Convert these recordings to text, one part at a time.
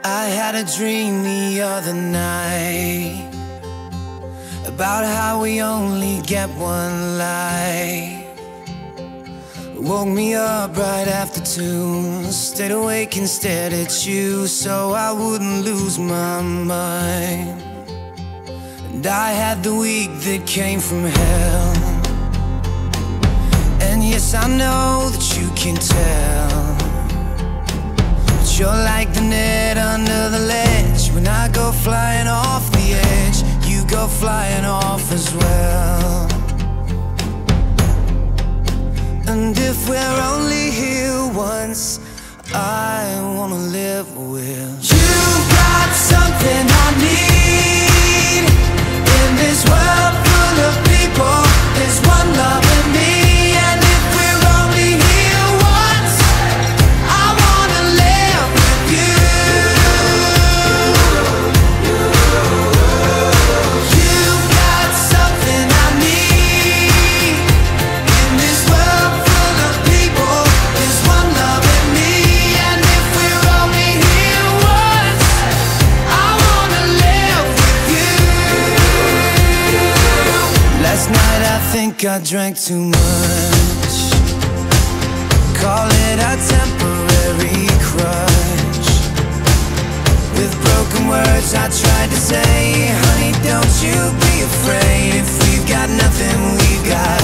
I had a dream the other night about how we only get one life. Woke me up right after 2, stayed awake and stared at you so I wouldn't lose my mind. And I had the week that came from hell, and yes, I know that you can tell, but you're like the net under the ledge. When I go flying off the edge, you go flying off as well. And if we're only here once, I wanna live with you. You've got something I need in this world full of people. There's one love in me, and if we're only here once, I wanna live with you. You've got something I need in this world full of people. There's one love in me, and if we're only here once, I wanna live with you. Last night I think I drank too much. Call it a temporary crush. With broken words I tried to say, honey, don't you be afraid. If we've got nothing, we've got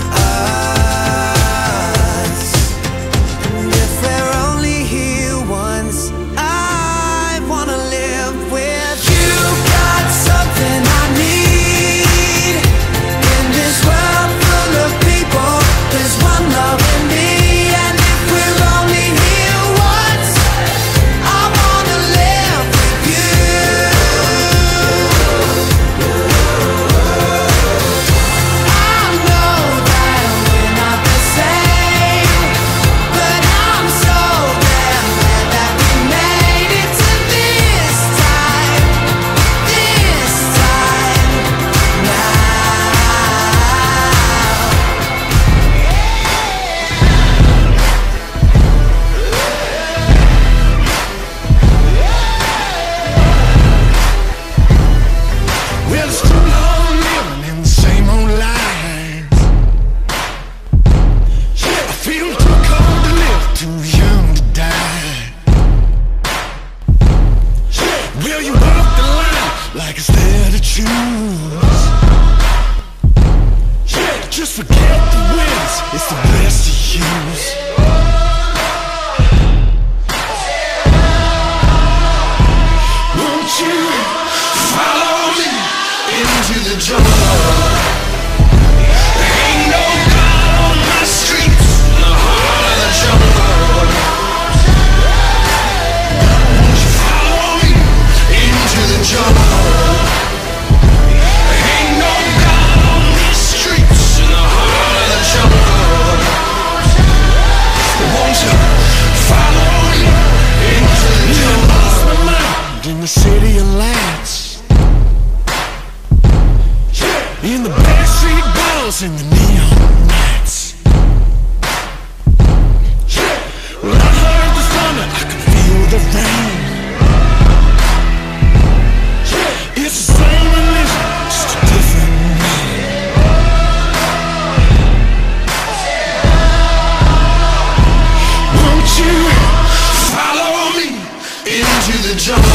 us. And if we're only here once, I wanna live with you. Got something I need in this world full of people. There's one love in me, and if we're only here once, I wanna live with you. I know that we're not the same, but I'm so damn glad that we made it to this time now. Well, it's too long living in the same old lies. I feel too cold to live, too young to die. Well, you walk the line like it's there to choose. Just forget the wins, it's the best to use. Won't you follow me into the jungle? There ain't no God on my streets, in the heart of the jungle. Won't you follow me into the jungle? There ain't no God on these streets, in the heart of the jungle. Won't you follow me into the jungle? Lost my mind in the city of lights, in the backstreet balls and the neon nights. Well, I heard the thunder, I could feel the rain. It's the same religion, just a different name. Won't you follow me into the jungle?